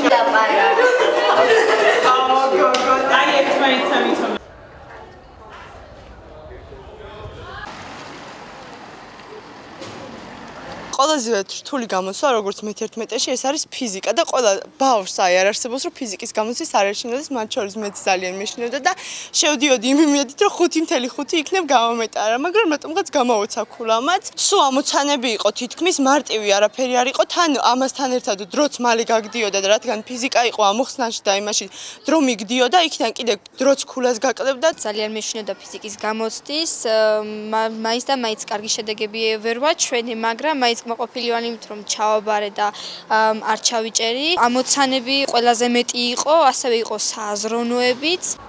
ყველაზე რთული გამოცდა როგორც მე-11-ში ეს არის ფიზიკა და ყველა ბავშვს არ არსებობს რომ ფიზიკის გამოცდის არ ეშინოდეს მათ შორის მეც ძალიან მეშინოდა და შევდიოდი იმ იმედით რომ 5.5 იქნებ გამომეტარა მაგრამ რატომღაც გამოვოცა ქულამაც სულ ამოცანები იყო თითქმის მარტივი არაფერი არ იყო თან ამასთან ერთად დროც მალე გაგდიოდა და რადგან ფიზიკა იყო ამოხსნაში და იმაში დრო მიგდიოდა იქიდან კიდე დროც ქულას გაკლებდა ძალიან მეშინოდა ფიზიკის გამოცდის მაინც და მაინც კარგი შედეგები ვერ ვაჩვენე მაგრამ მაინც ყოფილი ვარ იმით რომ ჩავაბარე და არ ჩავიჭერი. ამოცანები ყველაზე მეტი იყო, ასევე იყო სააზროვნოებიც.